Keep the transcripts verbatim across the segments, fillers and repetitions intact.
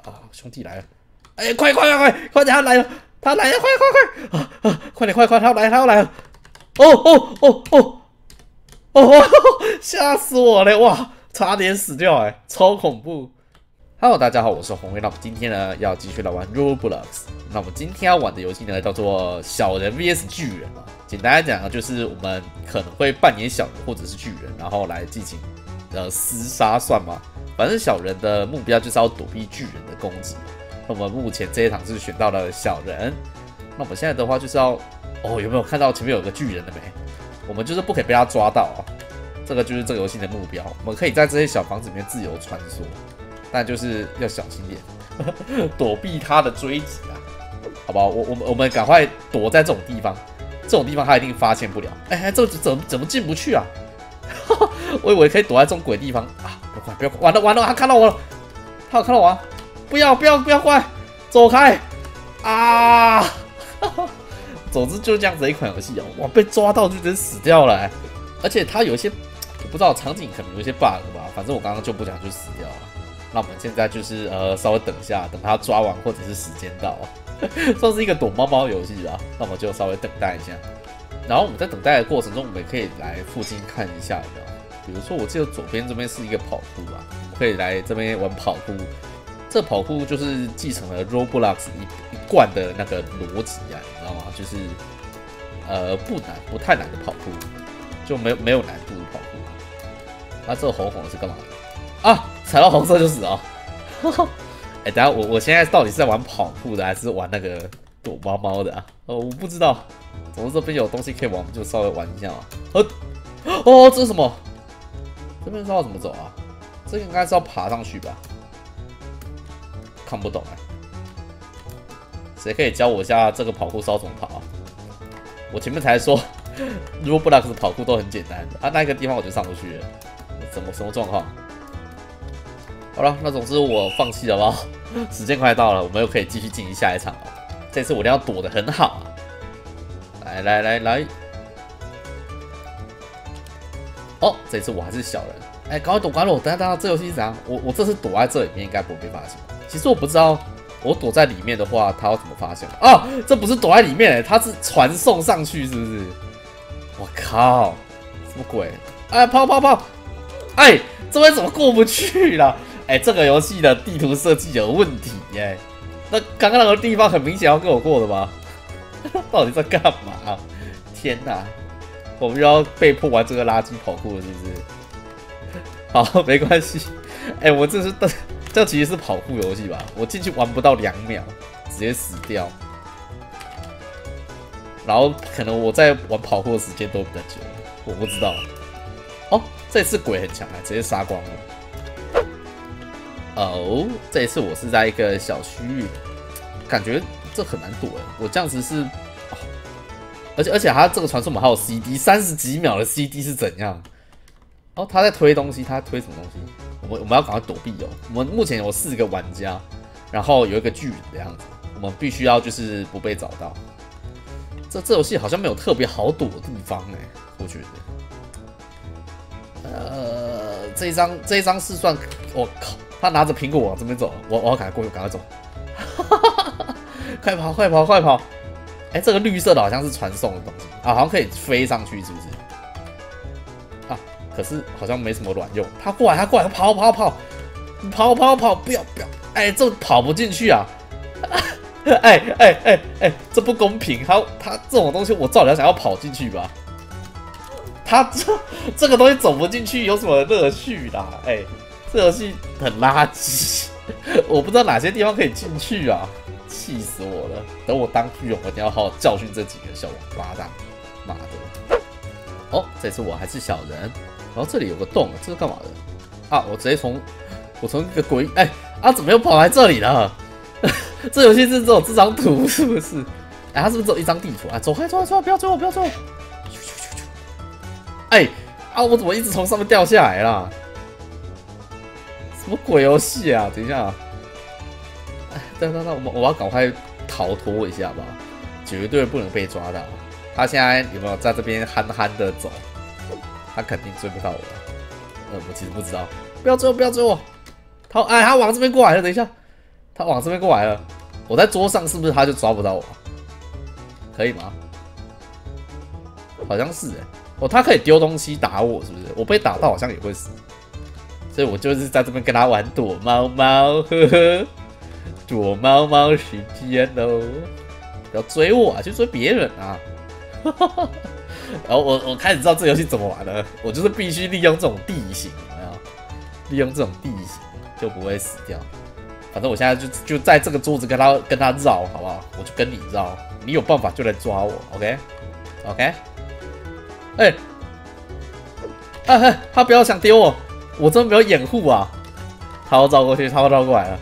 啊，兄弟来了！哎、欸，快快快快快点，他来了，他来了，快快快啊啊！快点快快，他要来他要来了！哦哦哦哦哦哦！吓死我了！哇，差点死掉哎、欸，超恐怖！ Hello， 大家好，我是红威。那我们今天呢要继续来玩 Roblox。那我们今天要玩的游戏呢叫做小人 V S 巨人啊。简单来讲呢，就是我们可能会扮演小人或者是巨人，然后来进行呃厮杀，算吗？反正小人的目标就是要躲避巨人的攻击。那我们目前这一场是选到了小人。那我们现在的话就是要哦，有没有看到前面有个巨人了没？我们就是不可以被他抓到啊。这个就是这个游戏的目标。我们可以在这些小房子里面自由穿梭。 但就是要小心点，躲避他的追击啊，好不好？我我们我们赶快躲在这种地方，这种地方他一定发现不了。哎、欸，这怎么怎么进不去啊？我以为可以躲在这种鬼地方啊！不要快，不要快，完了完了，他看到我了，他有看到我啊！不要不要不要快，走开啊！总之就是这样子的一款游戏哦，哇，被抓到就真死掉了、欸，而且它有一些我不知道场景可能有一些 bug 吧，反正我刚刚就不讲就死掉了。 那我们现在就是呃稍微等一下，等他抓完或者是时间到，算是一个躲猫猫游戏吧。那我们就稍微等待一下。然后我们在等待的过程中，我们也可以来附近看一下有没有。比如说，我记得左边这边是一个跑酷吧，我们可以来这边玩跑酷。这跑酷就是继承了 Roblox 一一贯的那个逻辑啊，你知道吗？就是呃不难，不太难的跑酷，就没有没有难度的跑酷。那、啊、这个红红的是干嘛的？啊！ 踩到红色就死啊！哎、欸，等下我我现在到底是在玩跑酷的，还是玩那个躲猫猫的啊？哦，我不知道。总之这边有东西可以玩，我们就稍微玩一下啊。呃，哦，这是什么？这边知道怎么走啊？这个应该是要爬上去吧？看不懂哎、欸，谁可以教我一下这个跑酷是要怎么跑啊？我前面才说，Roblox 跑酷都很简单的啊，那个地方我就上不去了，怎么什么状况？ 好了，那总之我放弃了吧。时间快到了，我们又可以继续进行下一场了。这次我一定要躲得很好啊！来来来来，哦，这次我还是小人。哎、欸，赶快躲，赶快躲！等下等下，这游戏是怎样？我我这次躲在这里面，应该不会被发现。其实我不知道，我躲在里面的话，他要怎么发现？啊，这不是躲在里面、欸，他是传送上去，是不是？我靠，什么鬼？哎，跑跑跑！哎，这边怎么过不去啦？ 哎、欸，这个游戏的地图设计有问题耶、欸！那刚刚那个地方很明显要跟我过的吧？到底在干嘛？天哪！我们又要被迫玩这个垃圾跑酷了，是不是？好，没关系。哎、欸，我这是这其实是跑酷游戏吧？我进去玩不到两秒，直接死掉。然后可能我在玩跑酷的时间都比较久，我不知道。哦，这次鬼很强啊，直接杀光了。 哦，这一次我是在一个小区域，感觉这很难躲哎。我这样子是，哦、而且而且它这个传送门还有 C D， 三十几秒的 C D 是怎样？哦，他在推东西，他推什么东西？我们我们要赶快躲避哦。我们目前有四个玩家，然后有一个巨人的样子，我们必须要就是不被找到。这这游戏好像没有特别好躲的地方哎，我觉得。呃，这一张这一张是算，我靠。 他拿着苹果往这边走，我我要赶快过去，赶快走！快跑，快跑，快跑！哎、欸，这个绿色的好像是传送的东西啊，好像可以飞上去，是不是？啊，可是好像没什么卵用。他过来，他过来，跑跑跑，跑跑跑，不要不要！哎、欸，这跑不进去啊！哎哎哎哎，这不公平！他他这种东西，我照理来想要跑进去吧？他这这个东西走不进去，有什么乐趣啦？哎、欸。 这游戏很垃圾，我不知道哪些地方可以进去啊！气死我了！等我当巨人，我一定要好好教训这几个小王八蛋！妈的！哦，这次我还是小人，然后这里有个洞，这是干嘛的？啊，我直接从我从一个鬼哎、欸、啊，怎么又跑来这里了？这游戏是只有这张图是不是？哎、欸，它是不是只有一张地图啊？走开，走开，走开！不要追我，不要追我！哎、欸、啊，我怎么一直从上面掉下来啦？ 什么鬼游戏啊！等一下，哎，等等等，我们我要赶快逃脱一下吧，绝对不能被抓到。他现在有没有在这边憨憨的走？他肯定追不到我了。呃，我其实不知道，不要追我，不要追我。他哎，他往这边过来了，等一下， 他往这边过来了，我在桌上是不是他就抓不到我、啊？可以吗？好像是哎、欸，哦，他可以丢东西打我，是不是？我被打到好像也会死，所以我就是在这边跟他玩躲猫猫，呵呵，躲猫猫时间喽！不要追我啊，去追别人啊！然后我我开始知道这游戏怎么玩了，我就是必须利用这种地形，有没有？利用这种地形就不会死掉。反正我现在就就在这个桌子跟他跟他绕，好不好？我就跟你绕，你有办法就来抓我 ，OK？OK？、OK? OK? 哎、欸，哎、欸、哎，他不要想丢我，我真的没有掩护啊！他要绕过去，他要绕过来了，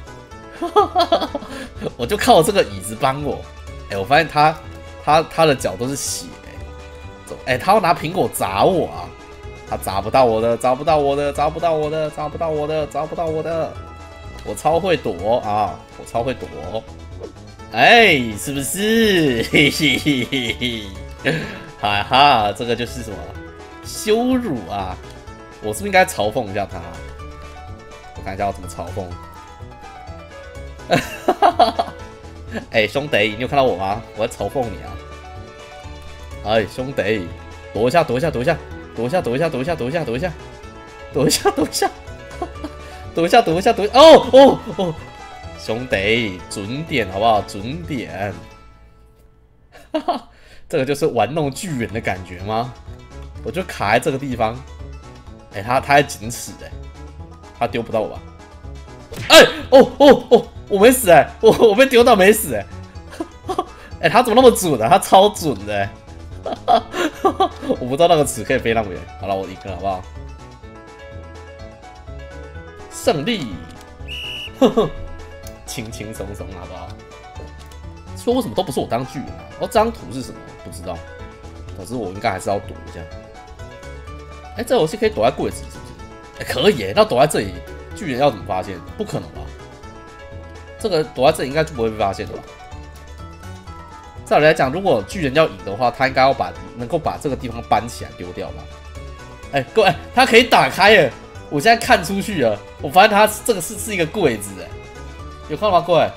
我就靠这个椅子帮我。哎、欸，我发现他他他的脚都是血、欸，哎、欸，他要拿苹果砸我啊！他砸不到我的，砸不到我的，砸不到我的，砸不到我的，砸不到我的，我超会躲啊！我超会躲，哎、欸，是不是？嘿嘿嘿嘿嘿。哈哈，这个就是什么羞辱啊！我是不是应该嘲讽一下他？我看一下我怎么嘲讽。哎、欸，兄弟，你有看到我吗？我在嘲讽你啊！哎、欸，兄弟，躲一下，躲一下，躲一下，躲一下，躲一下，躲一下，躲一下，躲一下，躲一下，躲一下，躲一下，躲一下，躲一下！哦哦哦，兄弟，准点好不好？准点。哈哈。这个就是玩弄巨人的感觉吗？我就卡在这个地方，哎、欸，他他在紧尺哎，他丢不到我吧？哎、欸，哦哦哦，我没死哎、欸，我我被丢到没死哎、欸，哎、欸，他怎么那么准啊？他超准的、欸，我不知道那个尺可以飞那么远。好了，我赢了，好不好？胜利，轻轻松松，好不好？说为什么都不是我当巨人啊？哦，这张图是什么？不知道。可是我应该还是要躲一下。哎、欸，这游戏可以躲在柜子是不是？哎、欸，可以耶。那躲在这里，巨人要怎么发现？不可能吧？这个躲在这里应该就不会被发现的吧？照理来讲，如果巨人要赢的话，他应该要把能够把这个地方搬起来丢掉吧？哎、欸，各位，他可以打开耶！我现在看出去了，我发现他这个是是一个柜子哎，有看到吗，各位？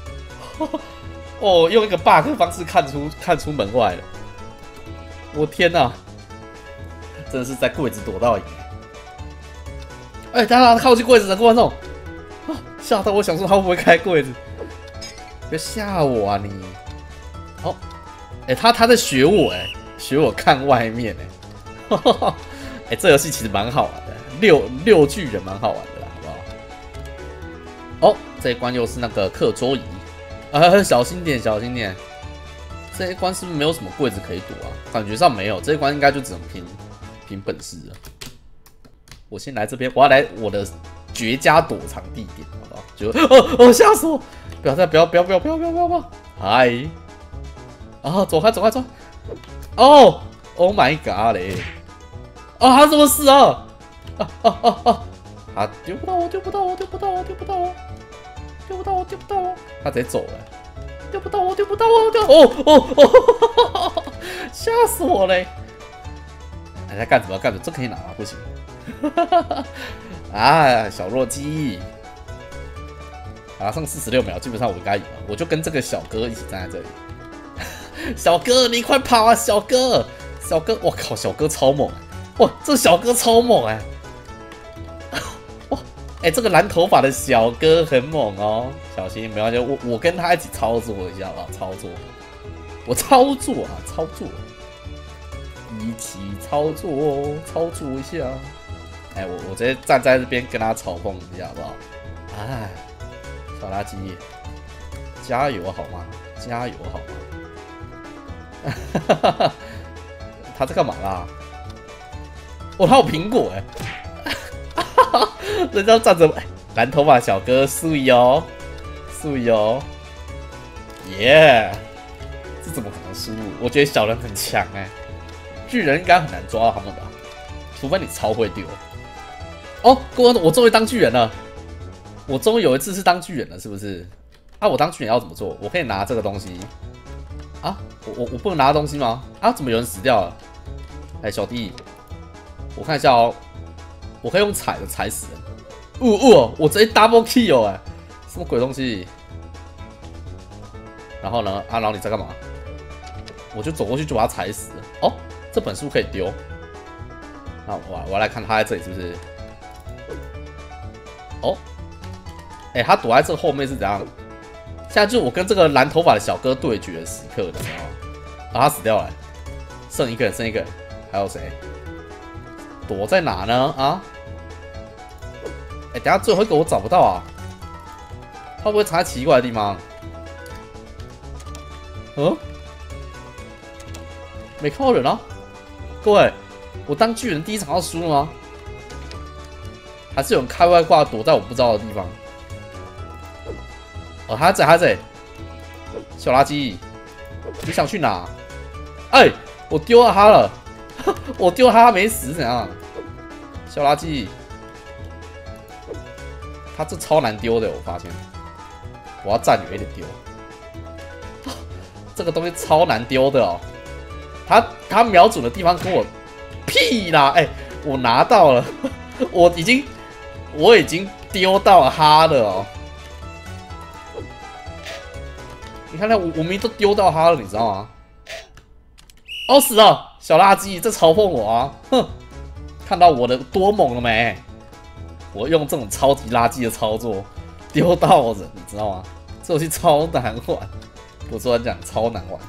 哦，用一个 bug 的方式看出看出门外了，我天哪！真的是在柜子躲到赢。哎、欸，他靠近柜子的观众，吓到我想说他会不会开柜子？别吓我啊你！哦，哎、欸，他他在学我哎、欸，学我看外面哎、欸。哎、欸，这游戏其实蛮好玩的，六六巨人蛮好玩的啦，好不好？哦，这一关又是那个课桌椅。啊，小心点，小心点！这一关是不是没有什么柜子可以躲啊？感觉上没有，这一关应该就只能凭凭本事了。我先来这边，我要来我的绝佳躲藏地点，好不好？就哦哦，吓死我！不要再不要不要不要不要不要不要不要！嗨！啊，走开走开走！哦 ，Oh my god 嘞！啊，他怎么死啊？啊啊啊啊！他丢不到我，丢不到我，丢不到我，丢不到我！丢不到我，丢不到我，他直接走了，丢不到我，丢不到我，丢哦哦哦，吓死我嘞！哎，在干什么？干什么？这可以拿吗？不行。啊，小弱鸡，啊，剩四十六秒，基本上我应该赢了。我就跟这个小哥一起站在这里。小哥，你快跑啊！小哥，小哥，我靠，小哥超猛！哇，这小哥超猛哎！哎、欸，这个蓝头发的小哥很猛哦，小心，没关系，我我跟他一起操作一下吧，操作，我操作啊，操作，一起操作哦，操作一下。哎、欸，我我直接站在这边跟他嘲讽一下，好不好？哎，小垃圾，加油好吗？加油好吗？他在干嘛啦？哦，他有苹果哎、欸。人家站着，哎，蓝头发小哥，素油，素油，耶！这怎么可能输？我觉得小人很强哎、欸，巨人应该很难抓到他们吧？除非你超会丢。哦，各位，我终于当巨人了！我终于有一次是当巨人了，是不是？啊，我当巨人要怎么做？我可以拿这个东西啊？我我我不能拿东西吗？啊，怎么有人死掉了？哎，小弟，我看一下哦。我可以用踩的踩死人，呜呜、哦！我直接 double kill 哎、欸， 什么鬼东西？然后呢？啊，然后你在干嘛？我就走过去就把他踩死了。哦，这本书可以丢。那我我要来看他在这里是不是？哦，哎、欸，他躲在这后面是怎样？现在就是我跟这个蓝头发的小哥对决的时刻，你知道吗？啊，他死掉了，剩一个人，剩一个人，还有谁？躲在哪呢？啊？哎、欸，等下最后一个我找不到啊，他会不会藏在奇怪的地方？嗯？没看到人啊，各位，我当巨人第一场要输了吗？还是有人开外挂躲在我不知道的地方？哦，他在，他在，小垃圾，你想去哪？哎、欸，我丢了他了，我丢了他，他没死，怎样？小垃圾，他这超难丢的，我发现，我要站远一点丢。这个东西超难丢的哦。他他瞄准的地方跟我屁啦！哎、欸，我拿到了，我已经我已经丢到他了哦。你看看我我明明都丢到他了，你知道吗？哦死了，小垃圾，这嘲讽我啊！哼，看到我的多猛了没？我用这种超级垃圾的操作丢到人，你知道吗？这游戏超难玩，我昨天讲超难玩。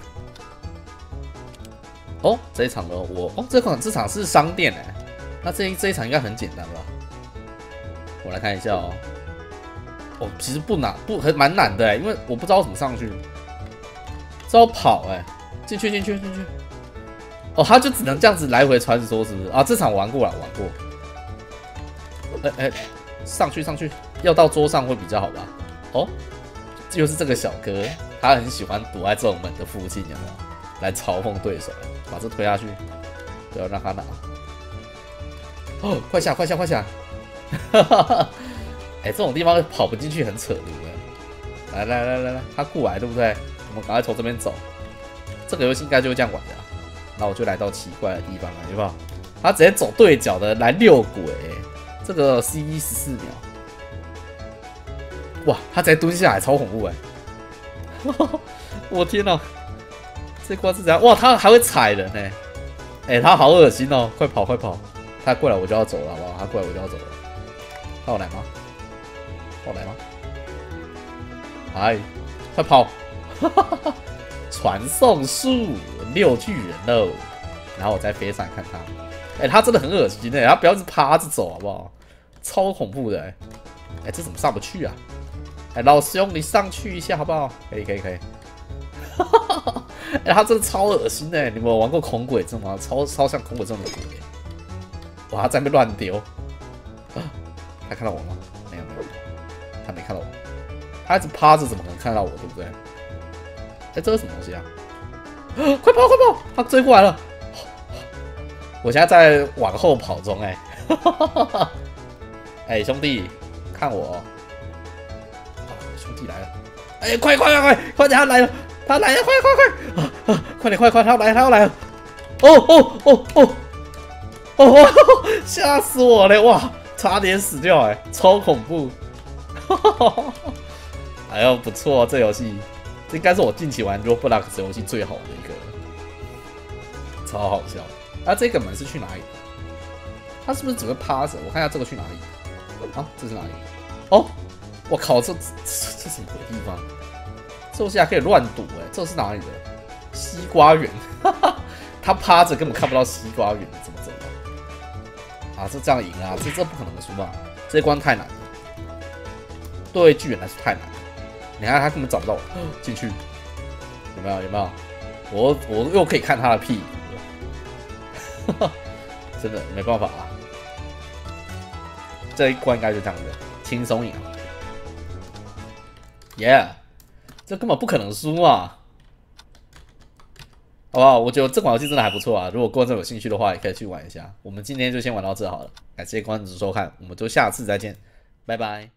哦，这一场呢，我哦，这场这场是商店哎，那这一这一场应该很简单吧？我来看一下哦。哦，其实不难，不很蛮难的哎，因为我不知道怎么上去，这要跑哎，进去进去进去。哦，他就只能这样子来回穿梭，是不是啊？这场我玩过了，玩过。哎哎，上去上去，要到桌上会比较好吧？哦，就是这个小哥，他很喜欢躲在这种门的附近，有没有？来嘲讽对手，把这推下去，不要让他拿。哦，快下，快下，快下！哈哈哈！哎，这种地方跑不进去很扯，对不对？来来来来来，他过来，对不对？我们赶快从这边走。这个游戏应该就会这样玩的、啊。那我就来到奇怪的地方了，有没有？他直接走对角的来六轨、欸，这个 C 一十四秒。哇，他直接蹲下来，超恐怖哎、欸！我天哪！这关是怎样？哇，他还会踩人呢、欸！哎、欸，他好恶心哦！快跑，快跑！他过来我就要走了，好不好？他过来我就要走了。他有来吗？他有来吗？哎，快跑！传送术六巨人喽！然后我再飞上来看他。哎、欸，他真的很恶心哎、欸！他不要一直趴着走好不好？超恐怖的哎、欸！哎、欸，这怎么上不去啊？哎、欸，老兄，你上去一下好不好？可以，可以，可以。哎、欸，他真的超恶心哎、欸！你们有玩过恐鬼症吗？超超像恐鬼症的鬼、欸！哇，他在那边乱丢。他看到我吗？没有没有，他没看到我。他一直趴着，怎么可能看到我？对不对？哎、欸，这是什么东西啊？快跑快跑！他追过来了。我现在在往后跑中哎、欸。哎、欸，兄弟，看我、哦！啊，兄弟来了！哎、欸，快快快快快点，他来了！他来了，快快快！啊啊，快点快快，他要来，他要来了！哦哦哦哦哦！吓死我了！哇，差点死掉哎、欸，超恐怖！哎呦，不错、啊，这游戏这应该是我近期玩 Roblox 游戏最好的一个，超好笑！啊，这个门是去哪里？他是不是只会趴着？我看一下这个去哪里？啊，这是哪里？哦，我靠，这这这什么鬼地方？这游戏还可以乱赌哎、欸，这是哪里的？西瓜园，他趴着根本看不到西瓜园，怎么走啊？啊，这这样赢啊？这这不可能输吧？这一关太难了，对巨人来说太难了。你看他根本找不到我进去，有没有？有没有？我我又可以看他的屁股了，真的没办法啊。这一关应该就这样子，轻松赢啊！耶、yeah ！这根本不可能输啊！好不好？我觉得这款游戏真的还不错啊！如果观众有兴趣的话，也可以去玩一下。我们今天就先玩到这好了，感谢观众收看，我们就下次再见，拜拜。